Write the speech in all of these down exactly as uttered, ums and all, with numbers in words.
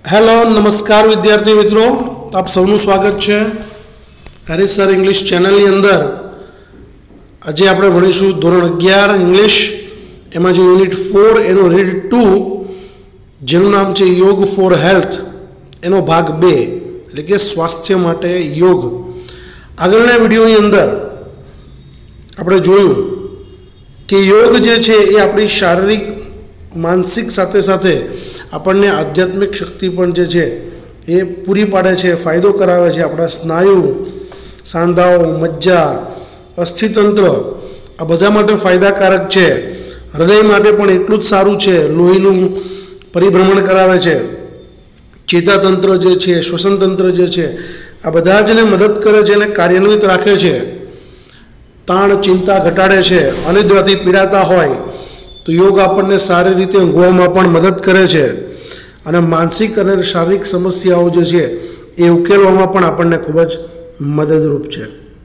Hello नमस्कार विद्यार्थी मित्रों, आप सबનું સ્વાગત છે હેરિસ સર ઇંગ્લિશ ચેનલની અંદર। આજે આપણે ભણીશું ધોરણ અગિયાર ઇંગ્લિશ, એમાં જે યુનિટ ફોર એનો રીડ ટુ જેનું નામ છે યોગ ફોર હેલ્થ, એનો ભાગ બે એટલે કે સ્વાસ્થ્ય માટે યોગ। આગળના વિડીયોની અંદર આપણે જોયું કે યોગ જે છે એ આપણી શારીરિક માનસિક સાથે સાથે આપણને આધ્યાત્મિક શક્તિ પણ જે છે એ પૂરી પાડે છે, ફાયદો કરાવે છે। આપણા સ્નાયુ, સાંધાઓ, મજ્જા, અસ્થિતંત્ર આ બધા માટે ફાયદાકારક છે। હૃદય માટે પણ એટલું જ સારું છે, લોહીનું પરિભ્રમણ કરાવે છે। ચેતાતંત્ર જે છે, શ્વસનતંત્ર જે છે, આ બધા જને મદદ કરે છે અને કાર્યાન્વિત રાખે છે। તાણ ચિંતા ઘટાડે છે। અનિદ્રાથી પીડાતા હોય તો યોગ આપણને સારી રીતે ઊંઘવામાં પણ મદદ કરે છે અને માનસિક અને શારીરિક સમસ્યાઓ જે છે એ ઉકેલવામાં પણ આપણને ખૂબ જ મદદરૂપ છે।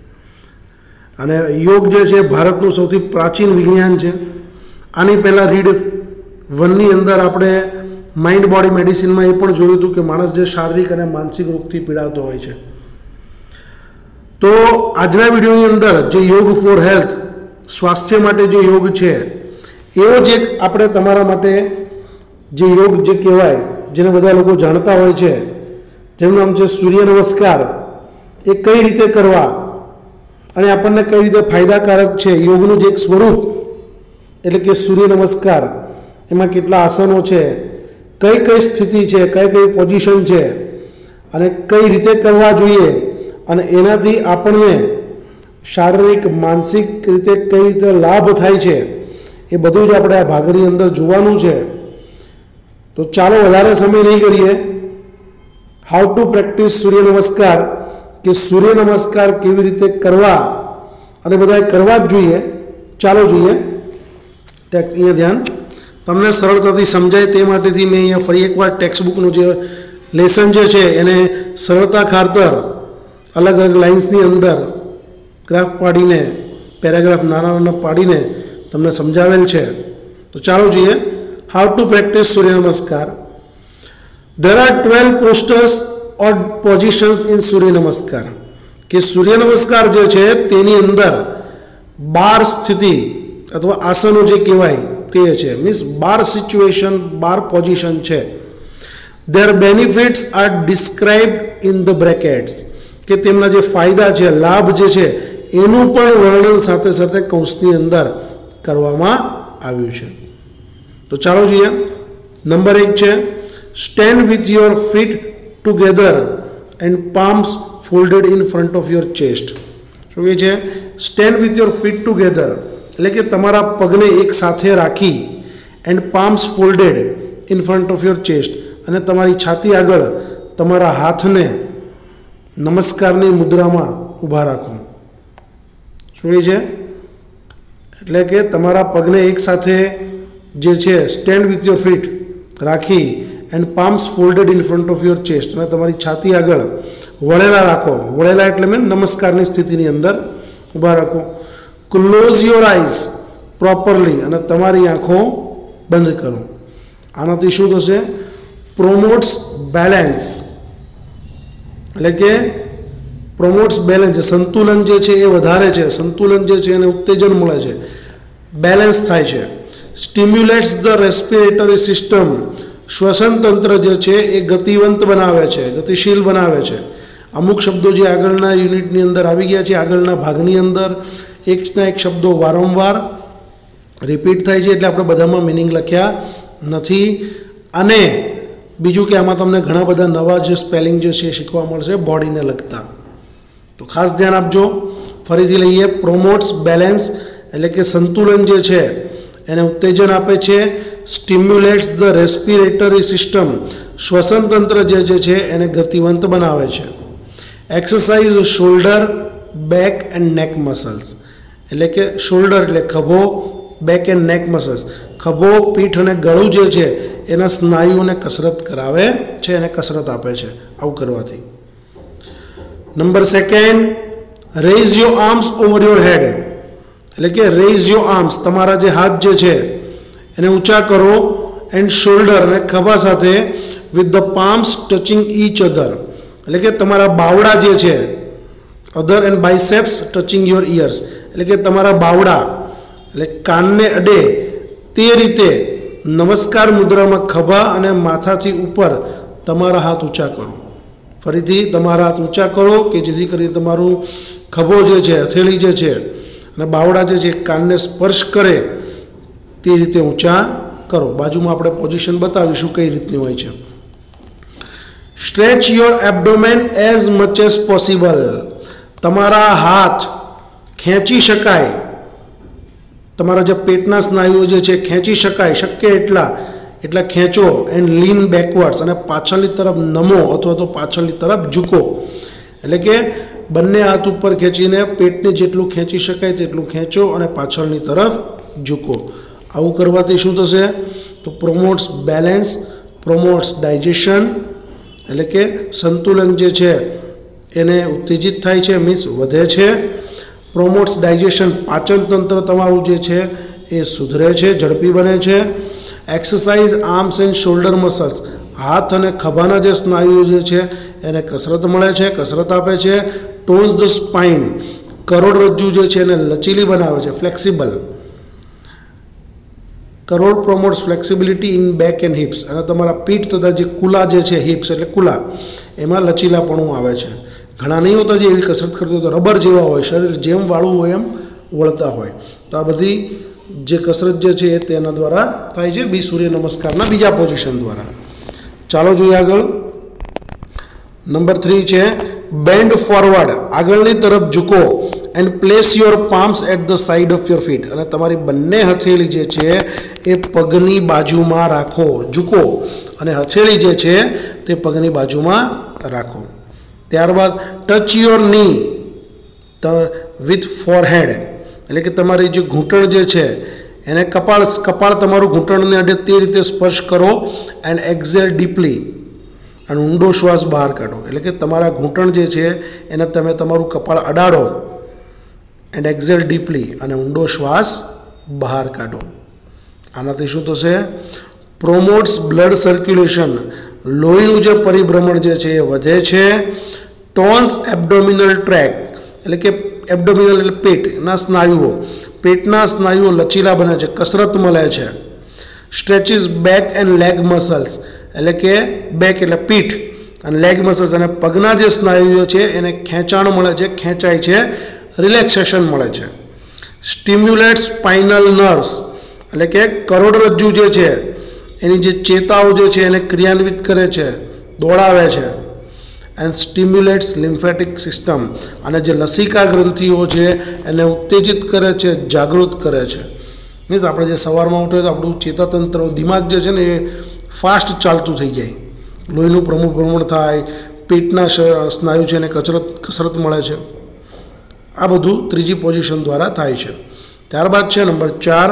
અને યોગ જે છે ભારતનું સૌથી પ્રાચીન વિજ્ઞાન છે। આની પહેલાં રીડ વનની અંદર આપણે માઇન્ડ બોડી મેડિસિનમાં એ પણ જોયું હતું કે માણસ જે શારીરિક અને માનસિક રોગથી પીડાતો હોય છે। તો આજના વિડીયોની અંદર જે યોગ ફોર હેલ્થ, સ્વાસ્થ્ય માટે જે યોગ છે એવો જ એક આપણે તમારા માટે જે યોગ જે કહેવાય, જેને બધા લોકો જાણતા હોય છે, જેનું નામ છે સૂર્ય નમસ્કાર, એ કઈ રીતે કરવા અને આપણને કઈ રીતે ફાયદાકારક છે। યોગનું જે એક સ્વરૂપ એટલે કે સૂર્ય નમસ્કાર, એમાં કેટલા આસનો છે, કઈ કઈ સ્થિતિ છે, કઈ કઈ પોઝિશન છે અને કઈ રીતે કરવા જોઈએ અને એનાથી આપણને શારીરિક માનસિક રીતે કઈ રીતે લાભ થાય છે, એ બધું જ આપણે આ ભાગની અંદર જોવાનું છે। તો ચાલો વધારે સમય નહીં કરીએ, how to practice Surya namaskar, કે સૂર્ય નમસ્કાર કેવી રીતે કરવા અને બધાએ કરવા જ જોઈએ। ચાલો જોઈએ। અહીંયા ધ્યાન, તમને સરળતાથી સમજાય તે માટેથી મેં અહીંયા ફરી એકવાર ટેક્સ્ટબુકનું જે લેસન જે છે એને સરળતા ખાતર અલગ અલગ લાઇન્સની અંદર ગ્રાફ પાડીને, પેરેગ્રાફ નાના નાના પાડીને તમને સમજાવેલ છે। તો ચાલો જોઈએ how to practice Surya namaskar. There are twelve postures or positions in Surya namaskar, કે સૂર્ય નમસ્કાર જે છે તેની અંદર બાર સ્થિતિ અથવા આસનો જે કહેવાય તે છે, મીન્સ બાર સિચ્યુએશન, બાર પોઝિશન છે। There benefits are described in the brackets, કે તેમના જે ફાયદા છે, લાભ જે છે એનું પણ વર્ણન સાથે સાથે કૌંસની અંદર કરવામાં આવ્યું છે। તો ચાલો જોઈએ। નંબર એક છે stand with your feet together and palms folded in front of your chest. શું કહે છે? Stand with your feet together એટલે કે તમારા પગને એક સાથે રાખી, and palms folded in front of your chest, અને તમારી છાતી આગળ તમારા હાથને નમસ્કારની મુદ્રામાં ઊભા રાખો। શું કહે છે? એટલે કે તમારા પગને એક સાથે જે છે સ્ટેન્ડ વિથ યોર ફીટ રાખી and palms folded in front of your chest, અને તમારી છાતી આગળ વળેલા રાખો। વળેલા એટલે મેં નમસ્કારની સ્થિતિની અંદર ઊભા રાખો। ક્લોઝ યોર આઈઝ પ્રોપરલી, અને તમારી આંખો બંધ કરો। આનાથી શું થશે? પ્રોમોટ્સ બેલેન્સ, એટલે કે પ્રોમોટ્સ બેલેન્સ, સંતુલન જે છે એ વધારે છે, સંતુલન જે છે એને ઉત્તેજન મળે છે, બેલેન્સ થાય છે। સ્ટિમ્યુલેટ્સ ધ રેસ્પિરેટરી સિસ્ટમ, શ્વસન તંત્ર જે છે એ ગતિવંત બનાવે છે, ગતિશીલ બનાવે છે। અમુક શબ્દો જે આગળના યુનિટની અંદર આવી ગયા છે, આગળના ભાગની અંદર એકના એક શબ્દો વારંવાર રિપીટ થાય છે, એટલે આપણે બધામાં મિનિંગ લખ્યા નથી। અને બીજું કે આમાં તમને ઘણા બધા નવા જે સ્પેલિંગ જે છે શીખવા મળશે બોડીને લગતા, તો ખાસ ધ્યાન આપજો। ફરીથી લઈએ। પ્રોમોટ્સ બેલેન્સ એટલે કે સંતુલન જે છે એને ઉત્તેજન આપે છે। સ્ટિમ્યુલેટ્સ ધ રેસ્પિરેટરી સિસ્ટમ, શ્વસન તંત્ર જે છે એને ગતિવંત બનાવે છે। Exercise shoulder, back and neck muscles, એટલે કે શોલ્ડર એટલે ખભો, બેક એન્ડ નેક મસલ્સ, ખભો, પીઠ અને ગળું જે છે એના સ્નાયુઓને કસરત કરાવે છે અને કસરત આપે છે આવું કરવાથી। Number second, raise your arms over your head, એટલે કે રેઇઝ યોર આર્મ્સ, તમારા જે હાથ જે છે એને ઊંચા કરો, એન્ડ શોલ્ડર અને ખભા સાથે with the palms touching each other, એટલે કે તમારા બાવડા જે છે, other and biceps touching your ears, એટલે કે તમારા બાવડા એટલે કાનને અડે તે રીતે નમસ્કાર મુદ્રામાં ખભા અને માથાથી ઉપર તમારા હાથ ઊંચા કરો. ફરીથી તમારા હાથ ઊંચા કરો કે જેથી કરીને તમારું ખભો જે છે, હથેળી જે છે અને બાવડા જે છે કાનને સ્પર્શ કરે તે રીતે ઊંચા કરો. બાજુમાં આપણે પોઝિશન બતાવીશું કઈ રીતની હોય છે. Stretch your abdomen as much as possible, તમારા હાથ ખેંચી શકાય, તમારા જે પેટના સ્નાયુઓ જે છે ખેંચી શકાય શક્ય એટલા એટલા ખેંચો. એન્ડ લીન બેકવર્ડ્સ, અને પાછળની તરફ નમો અથવા તો પાછળની તરફ ઝૂકો, એટલે કે બંને હાથ ઉપર ખેંચીને પેટને જેટલું ખેંચી શકાય તેટલું ખેંચો અને પાછળની તરફ ઝૂકો. આવું કરવાથી શું થશે તો પ્રોમોટ્સ બેલેન્સ, પ્રોમોટ્સ ડાયજેશન, એટલે કે સંતુલન જે છે એને ઉત્તેજિત થાય છે, મીન્સ વધે છે. પ્રોમોટ્સ ડાયજેશન, પાચન તંત્ર તમારું જે છે એ સુધરે છે, ઝડપી બને છે. Exercise arms and shoulder muscles, હાથ અને ખભાના જે સ્નાયુઓ જે છે એને કસરત મળે છે, કસરત આપે છે. ટોન્સ ધ સ્પાઇન, કરોડરજ્જુ જે છે એને લચીલી બનાવે છે, ફ્લેક્સિબલ. કરોડ promotes flexibility in back and hips, અને તમારા પીઠ તથા જે કુલા જે છે, હિપ્સ એટલે કુલા, એમાં લચીલાપણું આવે છે. ઘણા નહીં હોતા જે એવી કસરત કરતા તો રબર જેવા હોય, શરીર જેમ વાળું હોય એમ વળતા હોય. તો આ બધી જે કસરત જે છે એ તેના દ્વારા થાય છે, બી સૂર્ય નમસ્કારના બીજા પોઝિશન દ્વારા. ચાલો જોઈએ આગળ. નંબર થ્રી છે બેન્ડ ફોરવર્ડ, આગળની તરફ ઝૂકો. And place your palms at the side of your feet, અને તમારી બંને હથેળી જે છે એ પગની બાજુમાં રાખો, ઝૂકો અને હથેળી જે છે તે પગની બાજુમાં રાખો. ત્યારબાદ touch your knee with forehead, એટલે કે તમારી જે ઘૂંટણ જે છે એને કપાળ કપાળ તમારું ઘૂંટણને અડે તે રીતે સ્પર્શ કરો. એન્ડ એક્ઝેલ ડીપલી, અને ઊંડો શ્વાસ બહાર કાઢો, એટલે કે તમારા ઘૂંટણ જે છે એને તમે તમારું કપાળ અડાડો. એન્ડ એક્ઝેલ ડીપલી, અને ઊંડો શ્વાસ બહાર કાઢો. આનાથી શું થશે? પ્રોમોટ્સ બ્લડ સર્ક્યુલેશન, લોહીનું જે પરિભ્રમણ જે છે એ વધે છે. ટોન્સ એબડોમિનલ ટ્રેક, એટલે કે એબડોમિનલ એટલે પેટના સ્નાયુઓ, પેટના સ્નાયુઓ લચીલા બને છે, કસરત મળે છે. Stretches back and leg muscles, એટલે કે બેક એટલે પીઠ અને લેગ મસલ્સ, અને પગના જે સ્નાયુઓ છે એને ખેંચાણ મળે છે, ખેંચાય છે, રિલેક્સેશન મળે છે. સ્ટિમ્યુલેટ સ્પાઇનલ નર્વ્સ, એટલે કે કરોડરજ્જુ જે છે એની જે ચેતાઓ જે છે એને ક્રિયાન્વિત કરે છે, દોડાવે છે. એન્ડ સ્ટિમ્યુલેટ્સ લિમ્ફેટિક સિસ્ટમ, અને જે લસિકા ગ્રંથિઓ છે એને ઉત્તેજિત કરે છે, જાગૃત કરે છે. મીન્સ આપણે જે સવારમાં ઉઠીએ તો આપણું ચેતાતંત્ર, દિમાગ જે છે ને એ ફાસ્ટ ચાલતું થઈ જાય, લોહીનું પ્રમુખ ભ્રમણ થાય, પેટના સ્નાયુ છે એને કસરત કસરત મળે છે. આ બધું ત્રીજી પોઝિશન દ્વારા થાય છે. ત્યારબાદ છે નંબર ચાર,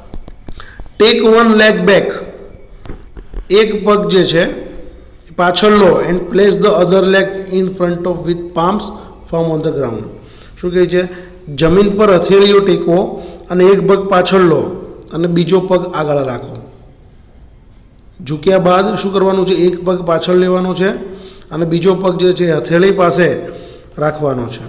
ટેક વન લેગ બેક, એક પગ જે છે પાછળ લો. And place the other leg in front of with palms firm on the ground. શું કહે છે? જમીન પર હથેળીઓ ટેકો અને એક પગ પાછળ લો અને બીજો પગ આગળ રાખો. ઝૂક્યા બાદ શું કરવાનું છે? એક પગ પાછળ લેવાનો છે અને બીજો પગ જે છે હથેળી પાસે રાખવાનો છે.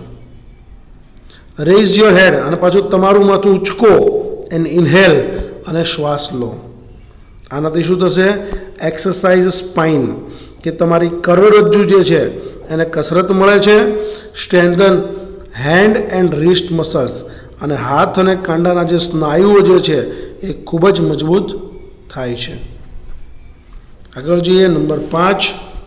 રેઇઝ યોર હેડ, અને પાછું તમારું માથું ઉચકો. એન્ડ ઇન્હેલ, અને શ્વાસ લો. આનાથી શું થશે? એક્સરસાઇઝ સ્પાઇન, કે તમારી કરોડરજ્જુ જે છે એને કસરત મળે છે. Strengthen hand and wrist muscles, અને હાથ અને કાંડાના જે સ્નાયુઓ જે છે એ ખૂબ જ મજબૂત થાય છે. આગળ જોઈએ નંબર પાંચ,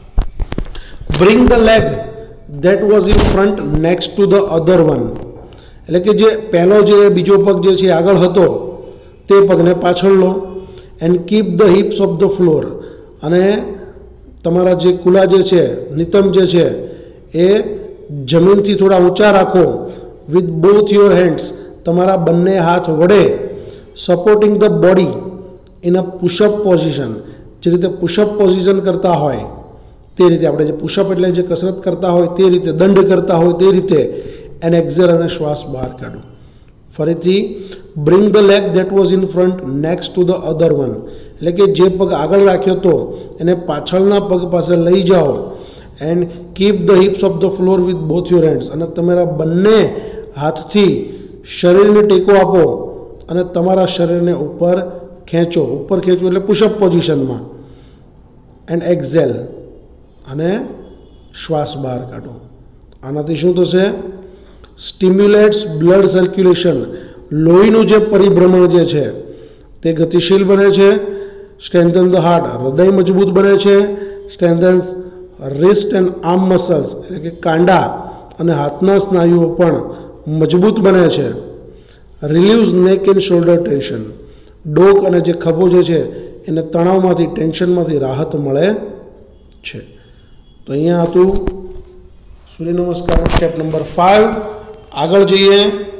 bring the leg that was in front next to the other one, એટલે કે જે પહેલો જે બીજો પગ જે છે આગળ હતો તે પગને પાછળ લો. And keep the hips off the floor, અને તમારા જે કુલા જે છે, નિતંબ જે છે એ જમીનથી થોડા ઊંચા રાખો. વિથ બોથ યોર હેન્ડ્સ, તમારા બંને હાથ વડે. Supporting the body in a pushup position, જે રીતે પુશઅપ પોઝિશન કરતા હોય તે રીતે, આપણે જે પુશઅપ એટલે જે કસરત કરતા હોય તે રીતે, દંડ કરતા હોય તે રીતે. એન્ડ એક્ઝેલ, અને શ્વાસ બહાર કાઢો. ફરીથી bring the leg that was in front next to the other one, એટલે કે જે પગ આગળ રાખ્યો હતો એને પાછળના પગ પાસે લઈ જાઓ. And keep the hips off the floor with both your hands, અને તમારા બંને હાથથી શરીરને ટેકો આપો અને તમારા શરીરને ઉપર ખેંચો. ઉપર ખેંચો એટલે પુશઅપ પોઝિશનમાં. એન્ડ એક્ઝેલ, અને શ્વાસ બહાર કાઢો. આનાથી શું થશે? સ્ટિમ્યુલેટ્સ બ્લડ સર્ક્યુલેશન, લોહીનું જે પરિભ્રમણ જે છે તે ગતિશીલ બને છે. સ્ટ્રેન્થન ધ હાર્ટ, હૃદય મજબૂત બને છે. Strengthens wrist and arm muscles, એટલે કે કાંડા અને હાથના સ્નાયુઓ પણ મજબૂત બને છે. રિલીવ્સ નેક એન્ડ શોલ્ડર ટેન્શન, ડોક અને જે ખભો જે છે એને તણાવમાંથી, ટેન્શનમાંથી રાહત મળે છે. તો અહીંયા હતું સૂર્ય નમસ્કાર સ્ટેપ નંબર ફાઇવ. આગળ જઈએ.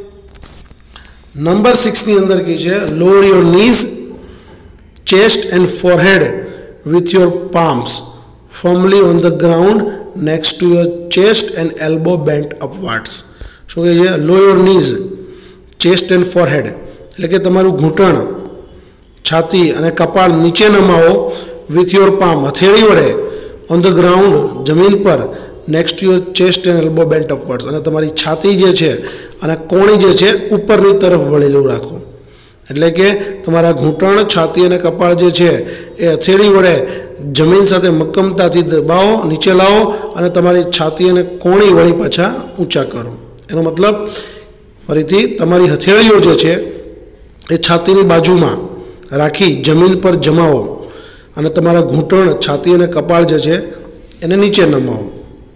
નંબર સિક્સની અંદર કહે છે lower your knees, chest and forehead with your palms firmly on the ground next to your chest and elbow bent upwards. શું કહે છે? Low your knees, chest and forehead, એટલે કે તમારું ઘૂંટણ, છાતી અને કપાળ નીચે નમાવો. વિથ યોર પામ, હથેળી વડે. ઓન ધ ગ્રાઉન્ડ, જમીન પર. Next to your chest and elbow bent upwards, અને તમારી છાતી જે છે અને કોણી જે છે ઉપરની તરફ વળેલું રાખો. એટલે કે તમારા ઘૂંટણ, છાતી અને કપાળ જે છે એ હથેળી વડે જમીન સાથે મક્કમતાથી દબાવો, નીચે લાવો અને તમારી છાતી અને કોણી વળી પાછા ઊંચા કરો. એનો મતલબ ફરીથી તમારી હથેળીઓ જે છે એ છાતીની બાજુમાં રાખી જમીન પર જમાવો અને તમારા ઘૂંટણ, છાતી અને કપાળ જે છે એને નીચે નમાવો.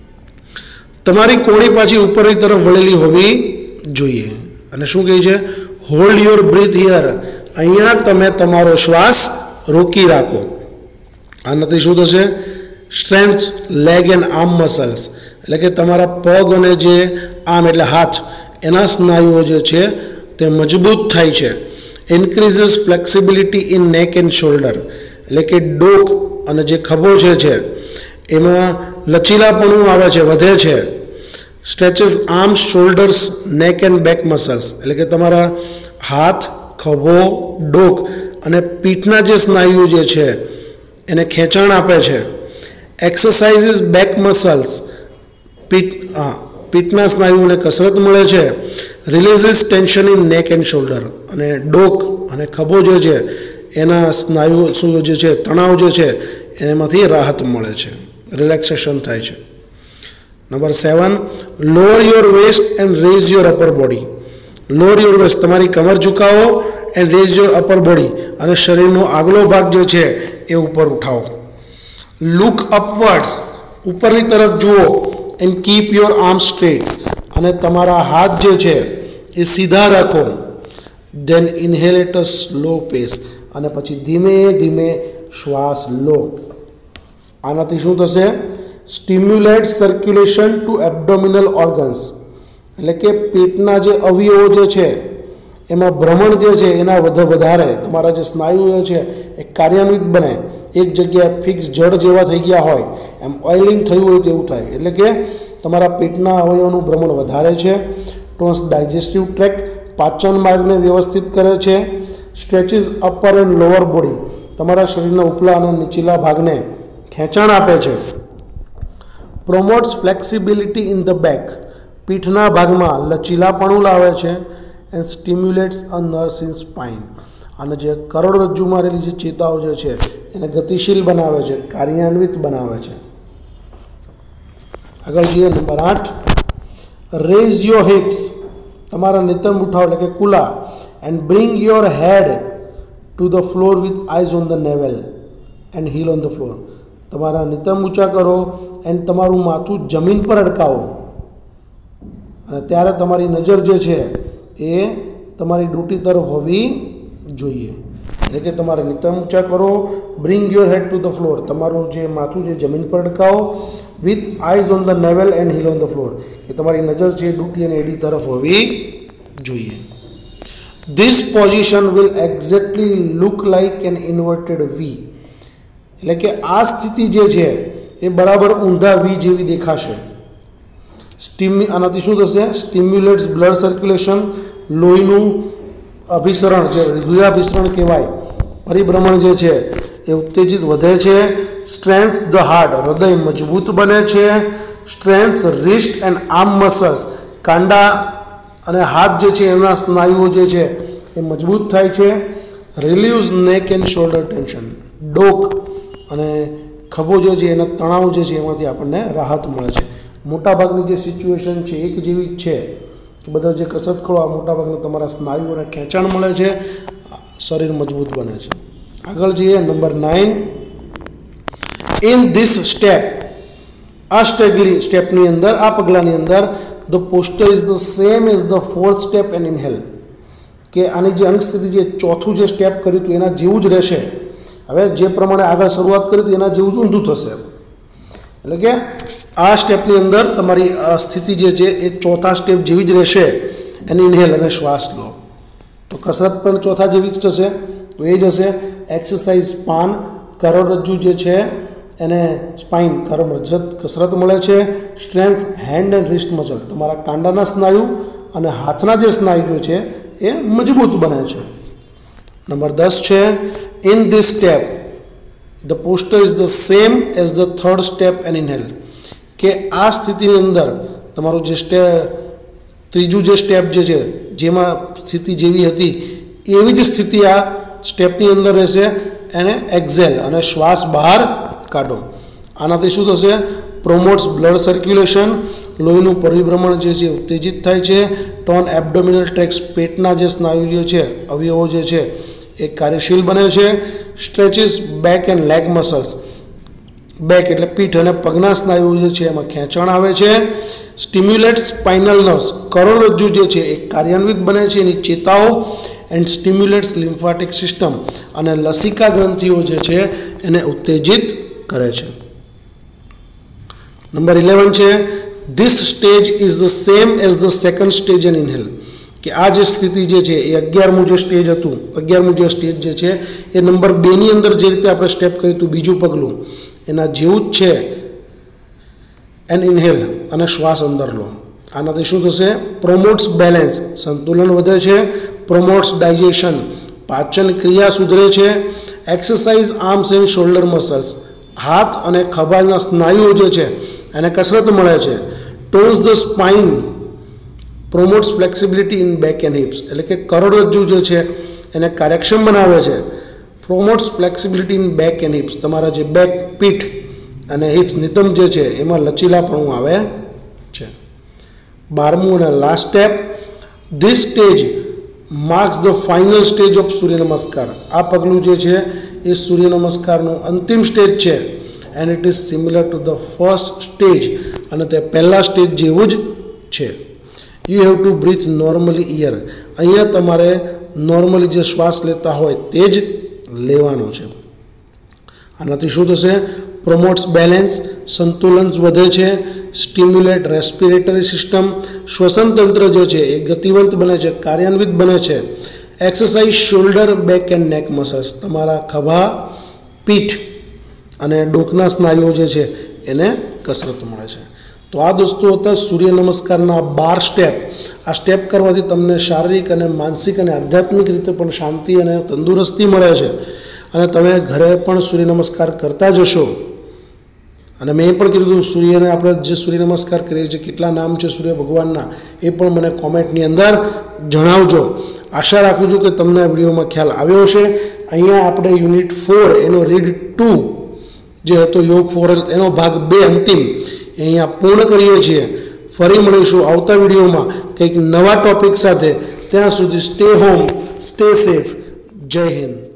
તમારી કોણી પાછી ઉપરની તરફ વળેલી હોવી જોઈએ. અને શું કહે છે? હોલ્ડ યોર બ્રીથ હિયર, અહીંયા તમે તમારો શ્વાસ રોકી રાખો. આનાથી શું થશે? Strength leg and arm muscles, એટલે કે તમારા પગ અને જે આર્મ એટલે હાથ એના સ્નાયુઓ જે છે તે મજબૂત થાય છે. Increases flexibility in neck and shoulder, એટલે કે ડોક અને જે ખભો છે છે એમાં લચીલાપણું આવે છે, વધે છે. Stretches arms, shoulders, neck and back muscles, એટલે કે તમારા હાથ, ખભો, ડોક અને પીઠના જે સ્નાયુઓ જે છે એને ખેંચાણ આપે છે. એક્સરસાઇઝિસ બેક મસલ્સ, પીઠ પીઠના સ્નાયુઓને કસરત મળે છે. Releases tension in neck and shoulder, અને ડોક અને ખભો જે છે એના સ્નાયુઓ જે છે, તણાવ જે છે એમાંથી રાહત મળે છે, રિલેક્સેશન થાય છે. Number seven, lower your waist and raise your upper body. Lower your waist, તમારી કમર ઝુકાવો. And raise your upper body, અને શરીરનો આગલો ભાગ જે છે એ ઉપર ઉઠાવો. લુક અપવર્ડ્સ, ઉપરની તરફ જુઓ. And keep your arm straight, અને તમારા હાથ જે છે એ સીધા રાખો. Then inhale at a slow pace, અને પછી ધીમે ધીમે શ્વાસ લો. આનાથી શું થશે? Stimulate circulation to abdominal organs, એટલે કે પેટના જે અવયવો જે છે એમાં ભ્રમણ જે છે એના વધુ વધારે તમારા જે સ્નાયુઓ છે એ કાર્યાન્વિત બને. એક જગ્યાએ ફિક્સ જડ જેવા થઈ ગયા હોય એમ ઓઇલિંગ થયું હોય તેવું થાય. એટલે કે તમારા પેટના અવયવોનું ભ્રમણ વધારે છે. ટોન્સ ડાયજેસ્ટિવ ટ્રેક, પાચન માર્ગને વ્યવસ્થિત કરે છે. Stretches upper and lower body, તમારા શરીરના ઉપલા અને નીચલા ભાગને ખેંચાણ આપે છે. Promotes flexibility in the back, પીઠના ભાગમાં લચીલાપણું લાવે છે. And stimulates a nerves in spine, અને જે કરોડરજ્જુમાં રહેલી જે ચેતાઓ જે છે એને ગતિશીલ બનાવે છે, કાર્યાન્વિત બનાવે છે. આગળ જોઈએ નંબર આઠ, રેઝ યોર હિપ્સ, તમારા નિતંબ ઉઠાવો એટલે કે કુલા. And bring your head to the floor with eyes on the navel and heel on the floor, તમારા નિતંબ ઊંચા કરો એન્ડ તમારું માથું જમીન પર અડકાવો. અને ત્યારે તમારી નજર જે છે એ તમારી ડ્યુટી તરફ હોવી જોઈએ. એટલે કે તમારે નિતંબ ઊંચા કરો, bring your head to the floor, તમારું જે માથું જે જમીન પર અડકાવો. With eyes on the navel and heel on the floor, કે તમારી નજર છે ડ્યુટી અને એડી તરફ હોવી જોઈએ. This position will exactly look like an inverted V, એટલે કે આ સ્થિતિ જે છે એ બરાબર ઊંધા વી જેવી દેખાશે. સ્ટીમી આનાથી શું થશે? સ્ટિમ્યુલેટ્સ બ્લડ સર્ક્યુલેશન, લોહીનું અભિસરણ જે રુધિરાભિસરણ કહેવાય, પરિભ્રમણ જે છે એ ઉત્તેજિત વધે છે. સ્ટ્રેન્થ ધ હાર્ટ, હૃદય મજબૂત બને છે. Strength wrist and arm muscles, કાંડા અને હાથ જે છે એના સ્નાયુઓ જે છે એ મજબૂત થાય છે. રિલીવ્સ નેક એન્ડ શોલ્ડર ટેન્શન, ડોક અને ખભો જે છે એના તણાવ જે છે એમાંથી આપણને રાહત મળે છે. મોટાભાગની જે સિચ્યુએશન છે એક જેવી જ છે કે બધા જે કસરત કરો આ મોટાભાગના તમારા સ્નાયુઓને ખેંચાણ મળે છે, શરીર મજબૂત બને છે. આગળ જઈએ number nine. In this step, આ સ્ટેગલી સ્ટેપની અંદર, આ પગલાંની અંદર the posture is the same as the fourth step and inhale, કે આની જે અંગ સ્થિતિ જે ચોથું જે સ્ટેપ કર્યું હતું એના જેવું જ રહેશે. હવે જે પ્રમાણે આગળ શરૂઆત કરી હતી એના જેવું જ ઊંધું થશે. એટલે કે આ સ્ટેપની અંદર તમારી સ્થિતિ જે છે એ ચોથા સ્ટેપ જેવી જ રહેશે, એને ઇનહેલ અને શ્વાસ લો. તો કસરત પણ ચોથા જેવી જ થશે. તો એ જ હશે એક્સરસાઇઝ સ્પાન, કરોડરજ્જુ જે છે એને સ્પાઇન કરોડરજ્જુ કસરત મળે છે. Strength hand and wrist muscle, તમારા કાંડાના સ્નાયુ અને હાથના જે સ્નાયુ જે છે એ મજબૂત બને છે. નંબર દસ છે in this step the posture is the same as the third step and inhale, કે આ સ્થિતિની અંદર તમારું જે સ્ટે ત્રીજું જે સ્ટેપ જે છે જેમાં સ્થિતિ જેવી હતી એવી જ સ્થિતિ આ સ્ટેપની અંદર રહેશે. એને એક્ઝેલ અને શ્વાસ બહાર કાઢો. આનાથી શું થશે? પ્રોમોટ્સ બ્લડ સર્ક્યુલેશન, લોહીનું પરિભ્રમણ જે છે ઉત્તેજિત થાય છે. ટોન એબડોમિનલ ટ્રેક્સ, પેટના જે સ્નાયુ જે છે અવયવો જે છે એ કાર્યશીલ બને છે. Stretches back and leg muscles, back એટલે પીઠ અને પગના સ્નાયુઓ જે છે એમાં ખેંચાણ આવે છે. સ્ટિમ્યુલેટ સ્પાઇનલ નર્વ્સ, કરોડરજ્જુ જે છે એ કાર્યાન્વિત બને છે એની ચેતાઓ. એન્ડ સ્ટિમ્યુલેટ્સ લિમ્ફાટિક સિસ્ટમ, અને લસિકા ગ્રંથિઓ જે છે એને ઉત્તેજિત કરે છે. નંબર ઇલેવન છે this stage is the same as the second stage and inhale, કે આ જે સ્થિતિ જે છે એ અગિયારમું જે સ્ટેજ હતું, અગિયારમું જે સ્ટેજ જે છે એ નંબર બેની અંદર જે રીતે આપણે સ્ટેપ કર્યું હતું બીજું પગલું એના જેવું જ છે. એન્ડ ઇનહેલ અને શ્વાસ અંદર લો. આનાથી શું થશે? પ્રોમોટ્સ બેલેન્સ, સંતુલન વધે છે. પ્રોમોટ્સ ડાયજેશન, પાચન ક્રિયા સુધરે છે. Exercise arms and shoulder muscles, હાથ અને ખભાના સ્નાયુઓ જે છે એને કસરત મળે છે. Tones the spine, promotes flexibility in back and hips, એટલે કે કરોડરજ્જુ જે છે એને કાર્યક્ષમ બનાવે છે. Promotes flexibility in back and hips, તમારા જે બેક, પીઠ અને હિપ્સ નિતંબ જે છે એમાં લચીલાપણું આવે છે. બારમું અને last step, this stage marks the final stage of Surya Namaskar. આ પગલું જે છે એ સૂર્ય નમસ્કારનું અંતિમ સ્ટેજ છે. And it is similar to the first stage, અને તે પહેલા સ્ટેજ જેવું જ છે. You have to breathe normally here, અહીંયા તમારે નોર્મલી જે શ્વાસ લેતા હોય તે જ લેવાનો છે. આનાથી શું થશે? પ્રોમોટ્સ બેલેન્સ, સંતુલન વધે છે. સ્ટિમ્યુલેટ રેસ્પિરેટરી સિસ્ટમ, શ્વસન તંત્ર જે છે એ ગતિવંત બને છે, કાર્યાન્વિત બને છે. Exercise shoulder back and neck muscles, તમારા ખભા, પીઠ અને ડોકના સ્નાયુઓ જે છે એને કસરત મળે છે. તો આ દોસ્તો હતા સૂર્ય નમસ્કારના બાર સ્ટેપ. આ સ્ટેપ કરવાથી તમને શારીરિક અને માનસિક અને આધ્યાત્મિક રીતે પણ શાંતિ અને તંદુરસ્તી મળે છે, અને તમે ઘરે પણ સૂર્ય નમસ્કાર કરતા જશો. અને મેં પણ કીધું સૂર્યને આપણે જે સૂર્ય નમસ્કાર કરીએ છીએ કેટલા નામ છે સૂર્ય ભગવાનના એ પણ મને કોમેન્ટની અંદર જણાવજો. આશા રાખું છું કે તમને આ વિડીયોમાં ખ્યાલ આવ્યો હશે. અહીંયા આપણે યુનિટ ફોર એનો રીડ ટુ જે હતો યોગ ફોર એનો ભાગ બે અંતિમ એ અહીંયા પૂર્ણ કરીએ છીએ. ફરી મળીશું આવતા વિડીયોમાં કંઈક નવા ટોપિક સાથે. ત્યાં સુધી સ્ટે હોમ, સ્ટે સેફ. જય હિન્દ.